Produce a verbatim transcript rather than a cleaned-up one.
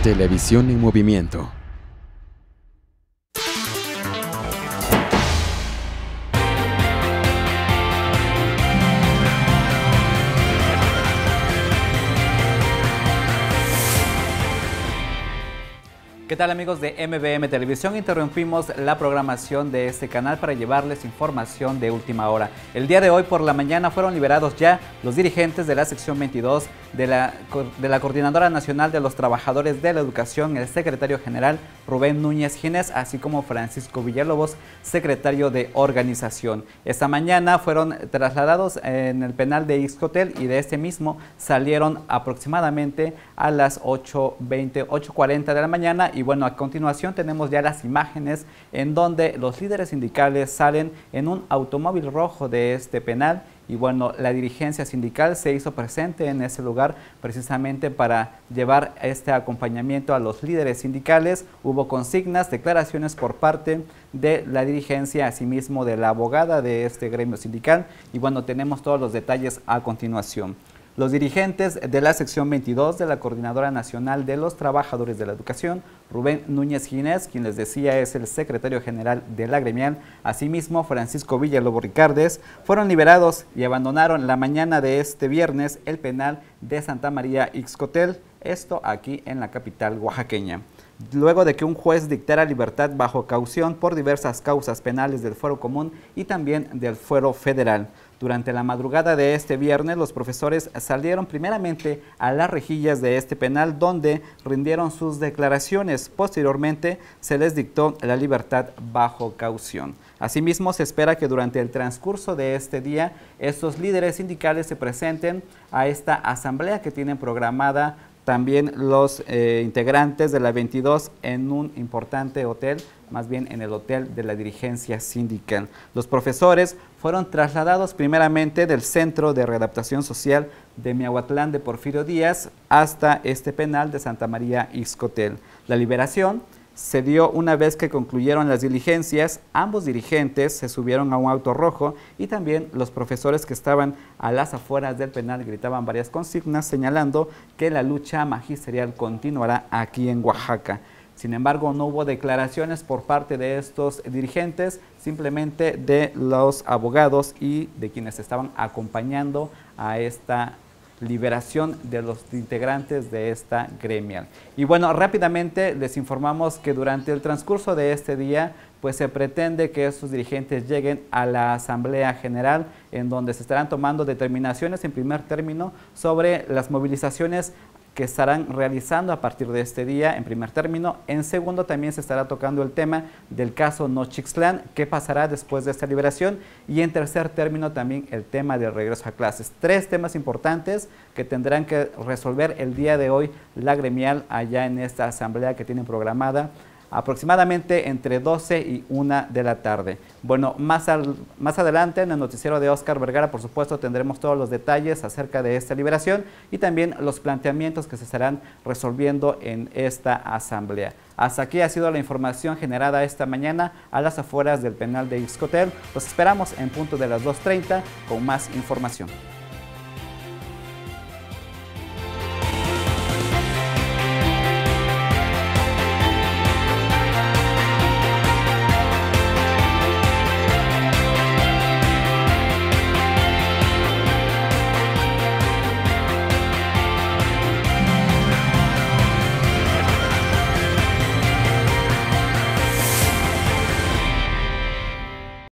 Televisión en movimiento. ¿Qué tal, amigos de M V M Televisión? Interrumpimos la programación de este canal para llevarles información de última hora. El día de hoy por la mañana fueron liberados ya los dirigentes de la sección veintidós de la, de la Coordinadora Nacional de los Trabajadores de la Educación, el secretario general Rubén Núñez Ginés, así como Francisco Villalobos, secretario de organización. Esta mañana fueron trasladados en el penal de Ixcotel y de este mismo salieron aproximadamente a las ocho veinte, ocho cuarenta de la mañana. Y bueno, a continuación tenemos ya las imágenes en donde los líderes sindicales salen en un automóvil rojo de este penal. Y bueno, la dirigencia sindical se hizo presente en ese lugar precisamente para llevar este acompañamiento a los líderes sindicales. Hubo consignas, declaraciones por parte de la dirigencia, asimismo de la abogada de este gremio sindical. Y bueno, tenemos todos los detalles a continuación. Los dirigentes de la sección veintidós de la Coordinadora Nacional de los Trabajadores de la Educación, Rubén Núñez Ginés, quien les decía es el secretario general de la gremial, asimismo Francisco Villalobos Ricardes, fueron liberados y abandonaron la mañana de este viernes el penal de Santa María Ixcotel, esto aquí en la capital oaxaqueña. Luego de que un juez dictara libertad bajo caución por diversas causas penales del fuero común y también del fuero federal. Durante la madrugada de este viernes, los profesores salieron primeramente a las rejillas de este penal, donde rindieron sus declaraciones. Posteriormente, se les dictó la libertad bajo caución. Asimismo, se espera que durante el transcurso de este día, estos líderes sindicales se presenten a esta asamblea que tienen programada también los eh, integrantes de la veintidós en un importante hotel, más bien en el hotel de la dirigencia sindical. Los profesores fueron trasladados primeramente del Centro de Readaptación Social de Miahuatlán de Porfirio Díaz hasta este penal de Santa María Ixcotel. La liberación se dio una vez que concluyeron las diligencias. Ambos dirigentes se subieron a un auto rojo y también los profesores que estaban a las afueras del penal gritaban varias consignas señalando que la lucha magisterial continuará aquí en Oaxaca. Sin embargo, no hubo declaraciones por parte de estos dirigentes, simplemente de los abogados y de quienes estaban acompañando a esta liberación de los integrantes de esta gremial. Y bueno, rápidamente les informamos que durante el transcurso de este día, pues se pretende que estos dirigentes lleguen a la Asamblea General, en donde se estarán tomando determinaciones en primer término sobre las movilizaciones que estarán realizando a partir de este día en primer término. En segundo, también se estará tocando el tema del caso Nochixtlán, qué pasará después de esta liberación, y en tercer término también el tema del regreso a clases. Tres temas importantes que tendrán que resolver el día de hoy la gremial allá en esta asamblea que tienen programada aproximadamente entre doce y una de la tarde. Bueno, más, al, más adelante en el noticiero de Oscar Vergara, por supuesto, tendremos todos los detalles acerca de esta liberación y también los planteamientos que se estarán resolviendo en esta asamblea. Hasta aquí ha sido la información generada esta mañana a las afueras del penal de Ixcotel. Los esperamos en punto de las dos treinta con más información.